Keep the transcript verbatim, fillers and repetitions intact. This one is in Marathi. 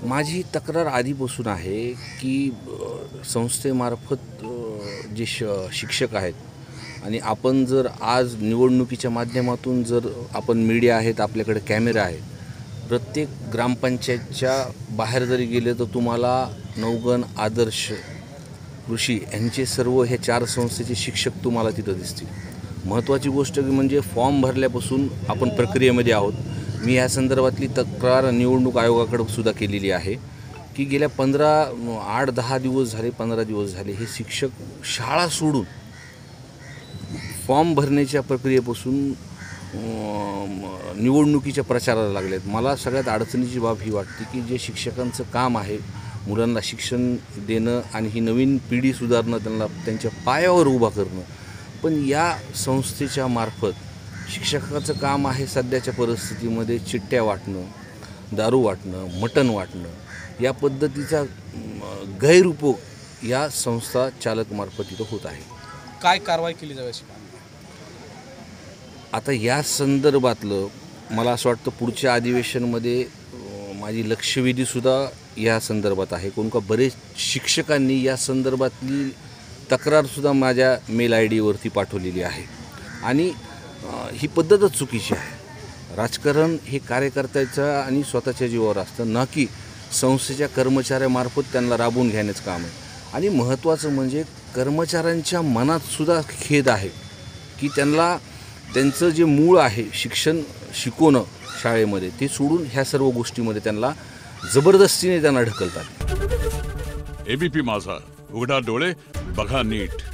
माझी तक्रार आधीपासून आहे की संस्थेमार्फत जे श शिक्षक आहेत आणि आपण जर आज निवडणुकीच्या माध्यमातून जर आपण मीडिया आहेत, आपल्याकडे कॅमेरा आहेत, प्रत्येक ग्रामपंचायतच्या बाहेर जरी गेले तर तुम्हाला नवगण, आदर्श, कृषी यांचे सर्व हे चार संस्थेचे शिक्षक तुम्हाला तिथं दिसतील. महत्त्वाची गोष्ट म्हणजे फॉर्म भरल्यापासून आपण प्रक्रियेमध्ये आहोत. मी या संदर्भातली तक्रार निवडणूक आयोगाकडे सुद्धा केलेली आहे की गेल्या पंधरा आठ दहा दिवस झाले पंधरा दिवस झाले हे शिक्षक शाळा सोडून फॉर्म भरण्याच्या प्रक्रियेपासून निवडणुकीच्या प्रचाराला लागलेत. मला सगळ्यात अडचणीची बाब ही वाटते की जे शिक्षकांचं काम आहे मुलांना शिक्षण देणं आणि ही नवीन पिढी सुधारणं, त्यांना त्यांच्या पायावर उभा करणं, पण या संस्थेच्या मार्फत शिक्षकाचं काम आहे सध्याच्या परिस्थितीमध्ये चिठ्ठ्या वाटणं, दारू वाटणं, मटण वाटणं, या पद्धतीचा गैरउपयोग या संस्था चालकमार्फत इथं होत आहे. काय कारवाई केली जावी अशी? आता या संदर्भातलं मला असं वाटतं पुढच्या अधिवेशनमध्ये माझी लक्षवेधीसुद्धा या संदर्भात आहे. कोण का बरेच शिक्षकांनी या संदर्भातली तक्रारसुद्धा माझ्या मेल आय डीवरती पाठवलेली आहे आणि ही पद्धतच चुकीची आहे. राजकारण हे कार्यकर्त्याचं आणि स्वतःच्या जीवावर असतं, ना की संस्थेच्या कर्मचाऱ्यामार्फत त्यांना राबवून घेण्याचं काम आहे. आणि महत्त्वाचं म्हणजे कर्मचाऱ्यांच्या मनातसुद्धा खेद आहे की त्यांना त्यांचं जे मूळ आहे शिक्षण शिकवणं शाळेमध्ये ते सोडून ह्या सर्व गोष्टीमध्ये त्यांना जबरदस्तीने त्यांना ढकलतात. एबीपी माझा, उघडा डोळे बघा नीट.